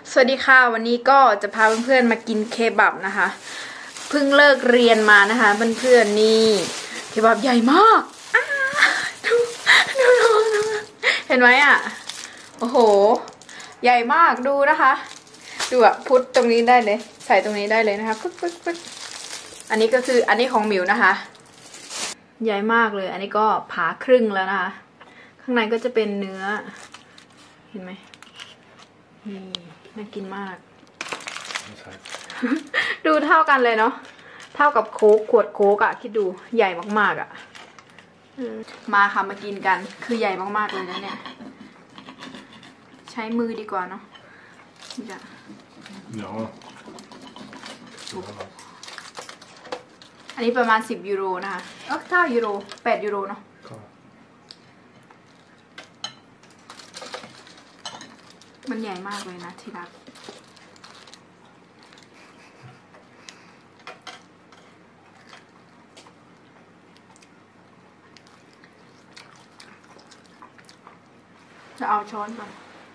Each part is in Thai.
สวัสดีค่ะวันนี้ก็จะพาเพื่อนๆมากินเคบับนะคะเพิ่งเลิกเรียนมานะคะเพื่อนๆนี่เคบับใหญ่มากดูเห็นไหมอ่ะโอ้โหใหญ่มากดูนะคะดูอ่ะพุทตรงนี้ได้เลยใส่ตรงนี้ได้เลยนะคะปึ๊กอันนี้ก็คืออันนี้ของหมิวนะคะใหญ่มากเลยอันนี้ก็ผ่าครึ่งแล้วนะคะข้างในก็จะเป็นเนื้อเห็นไหมนี่น่ากินมาก ดูเท่ากันเลยเนาะเท่ากับโค้กขวดโค้กอะคิดดูใหญ่มากๆอะมาค่ะมากินกันคือใหญ่มากๆเลยนะเนี่ยใช้มือดีกว่าเนาะจะอันนี้ประมาณ10 ยูโรนะคะ9 ยูโร8 ยูโรเนาะมันใหญ่มากเลยนะที่รักจะเอาช้อนก่อน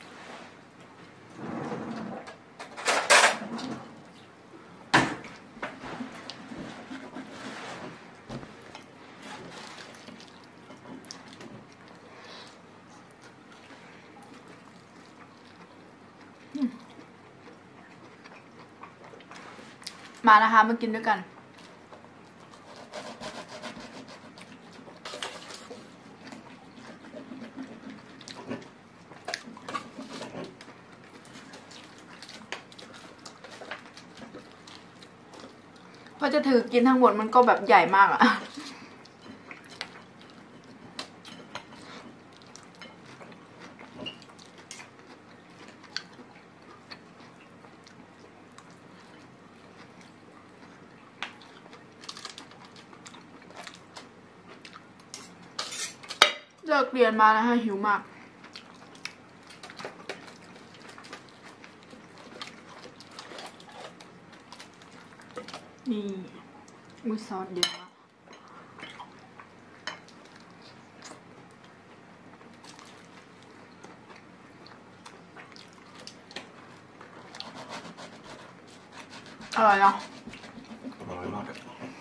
มานะคะมากินด้วยกันพอจะถือกินทั้งหมดมันก็แบบใหญ่มากอะเลิกเรียนมาแล้วฮะหิวมากนี่มือซอสเยอะอร่อยเนาะอร่อยมาก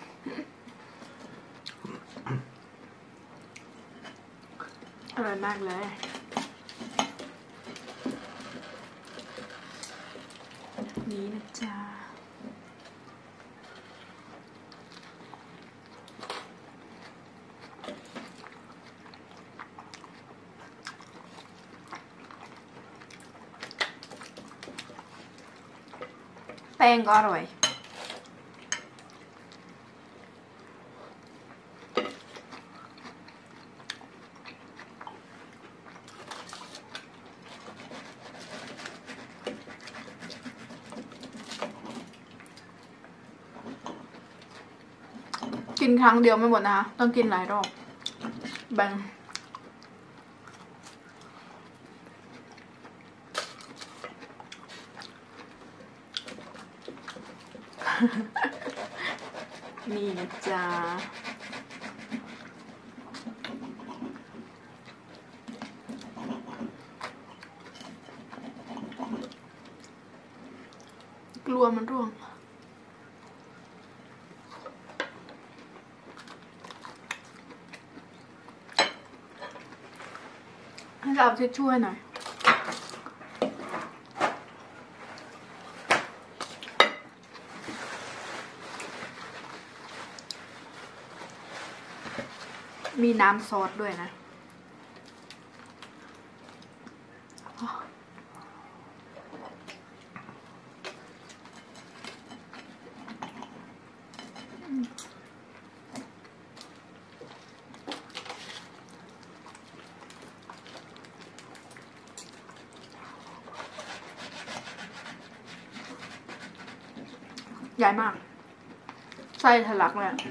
อร่อยมากเลยนี่นะจ๊ะแป้งก็อร่อยกินครั้งเดียวไม่หมดนะคะต้องกินหลายรอบแบ่งนี่นะจ๊ะกลัวมันร่วงให้เราเอาทิชชู่ให้หน่อยมีน้ำซอสด้วยนะใหญ่มากไส้ทะลักเลย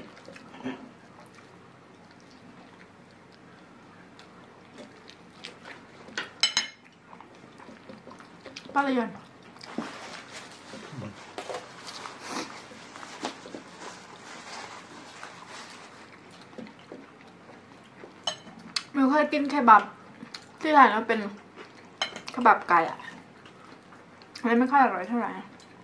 ป้าเลยนไม่เคยกินเคบับที่ไหนแล้วเป็นเคบับไก่อะอันนี้ไม่ค่อยอร่อยเท่าไหร่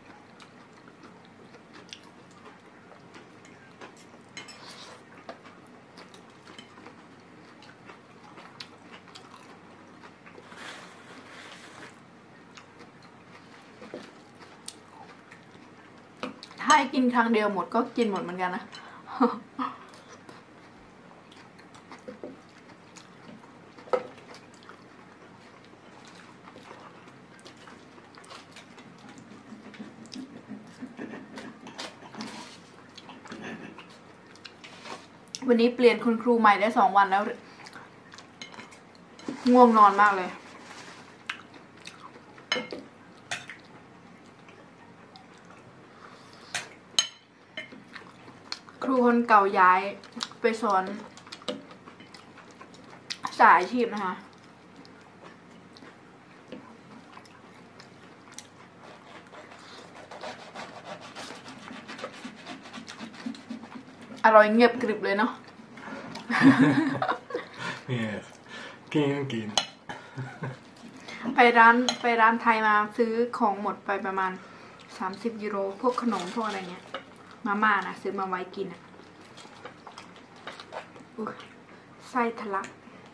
ถ้าให้กินครั้งเดียวหมดก็กินหมดเหมือนกันนะ วันนี้เปลี่ยนคุณครูใหม่ได้2 วันแล้วง่วงนอนมากเลยครูคนเก่าย้ายไปสอนสายอาชีพนะคะอร่อยเงียบกริบเลยเนาะ Yes. กินไปร้านไทยมาซื้อของหมดไปประมาณ30 ยูโรพวกขนมพวกอะไรเงี้ยมาม่านะซื้อมาไว้กินอ่ะไส้ทะลัก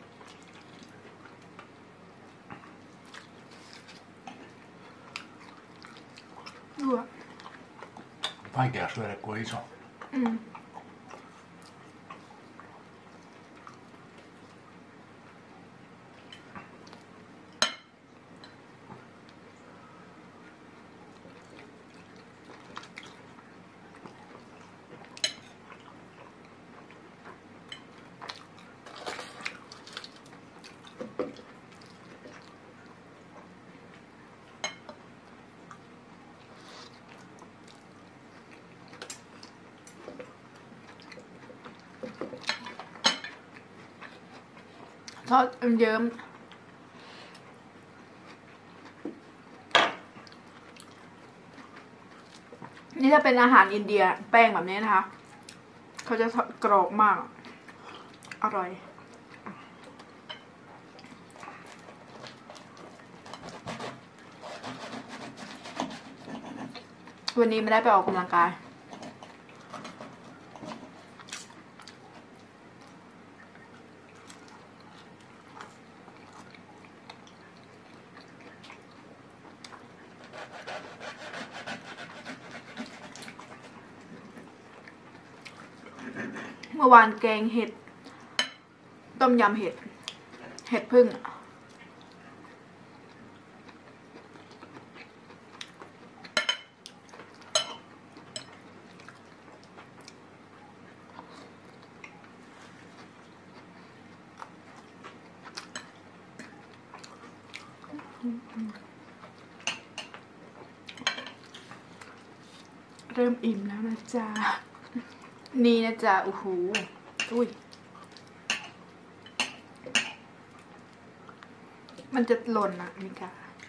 ดูอ่ะ Vaikea syödä, kun on iso. อืมทอดเยิ้มนี่ถ้าเป็นอาหารอินเดียแป้งแบบนี้นะคะเขาจะกรอบมากอร่อยวันนี้ไม่ได้ไปออกกำลังกายเมื่อวานแกงเห็ดต้มยำเห็ดพึ่งเริ่มอิ่มแล้วนะจ๊ะนี่นะจ๊ะโอ้โหอุ้ยมันจะหล่นอ่ะมิกา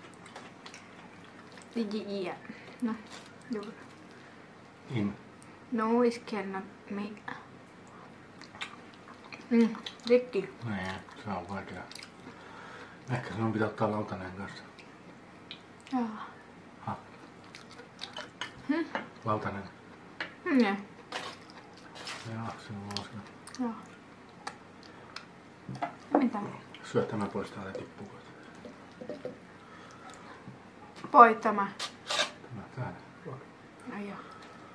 ดีอ่ะนะดู In. no it cannot make rikki Nee, se on vaikea. Ehkä sinun pitää ottaa lautanen kanssa. joo Ha. Lautanen. ne Joo, sinun on se. joo mitä Syö tämä pois täältä tippuu. poi tämä Tämä täällä. ai joo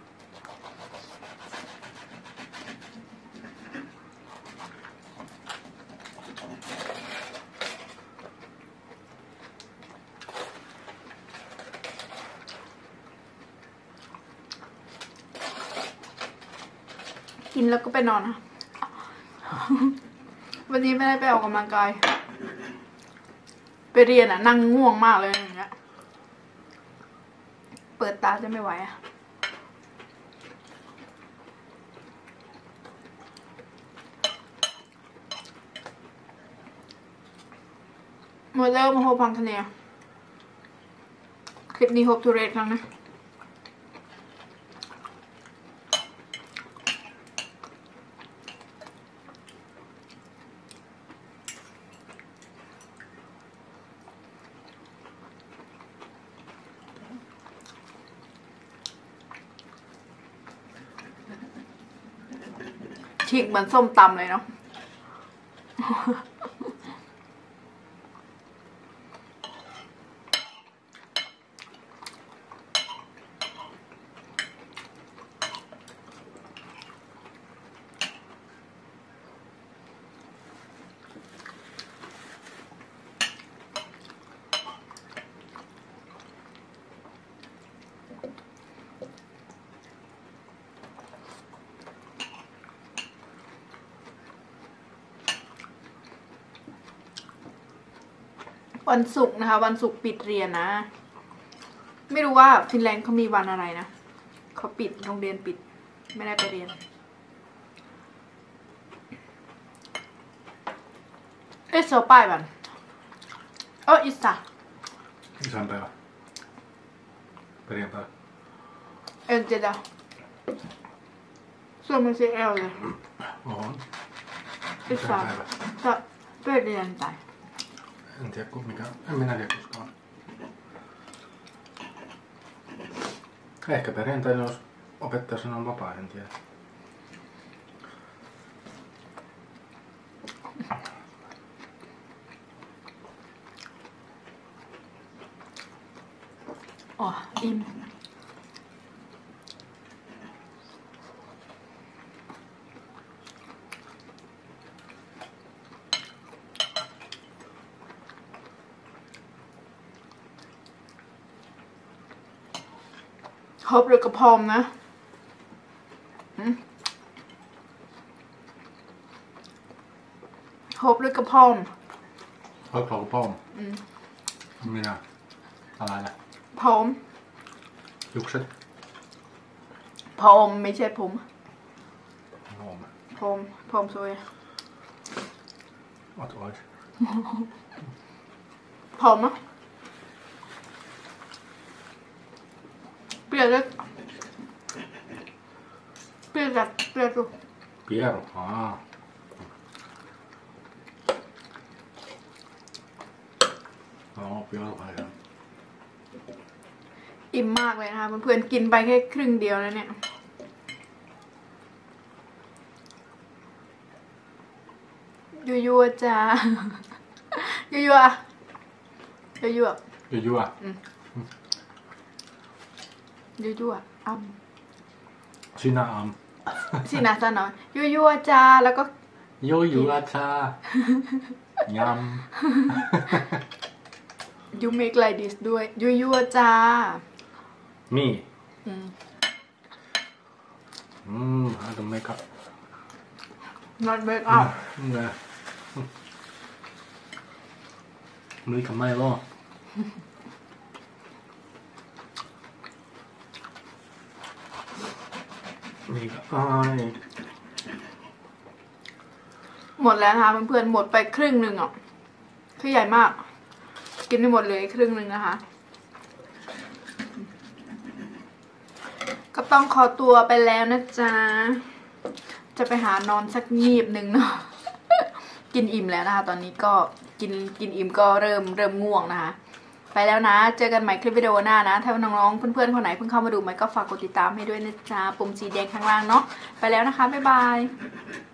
กินแล้วก็ไปนอนนะ วันนี้ไม่ได้ไปออกกำลังกาย ไปเรียนอ่ะนั่งง่วงมากเลยอย่างเงี้ย เปิดตาจะไม่ไหวอ่ะหมดแล้วมาโฮพังคะเนียคลิปนี้โฮปทูเรทครั้งนะฉีกเหมือนส้มตำเลยเนาะวันศุกร์นะคะวันศุกร์ปิดเรียนนะไม่รู้ว่าฟินแลนด์เขามีวันอะไรนะเขาปิดโรงเรียนปิดไม่ได้ไปเรียนโซป้ายวันอิสระ Isänpäivä. Perjantai. En tiedä. Suomessa ei ole. On. Isänpäivä. Perjantai. En tiedä mikä. En minä tiedä koskaan. Ehkä perjantaina jos opettaja sanoo vapaa, en tiedä. Im. Hộp được cặp hòm nè. Hộp được cặp hòm. Hộp được cặp hòm. Minä.อะไรล่ะผม Jukset. ผมไม่ใช่ผม Hom. ผมสวย Att ois. ผมอ่ะเปลี่ยนเลยเปลี่ยนดู Pieru. Pieru vai. อิ่มมากเลยนะคะเพื่อนๆกินไปแค่ครึ่งเดียวแล้วเนี่ยยั่วๆจ้ายั่วๆยั่ว Jua. ยั่วอ้ำ Sinä am. สินะจ้าหน่อยยั่วๆจ้าแล้วก็ Jua cha. Yum. you make like this ด้วยยั่วๆจ้า Me. I don't make up. not make up Nè. Nuôi cầm may lo.นี่ก็อ้อยหมดแล้วนะคะเพื่อนๆหมดไปครึ่งหนึ่งอ่ะคือใหญ่มากกินไม่หมดเลยครึ่งหนึ่งนะคะก็ต้องขอตัวไปแล้วนะจ๊ะจะไปหานอนสักงีบหนึ่งเนาะ กินอิ่มแล้วนะคะตอนนี้ก็กินอิ่มก็เริ่มง่วงนะคะไปแล้วนะเจอกันใหม่คลิปวิดีโอหน้านะถ้าน้องๆเพื่อนๆคนไหนเพิ่งเข้ามาดูใหม่ก็ฝากกดติดตามให้ด้วยนะจ๊ะปุ่มสีแดงข้างล่างเนาะไปแล้วนะคะบ๊ายบาย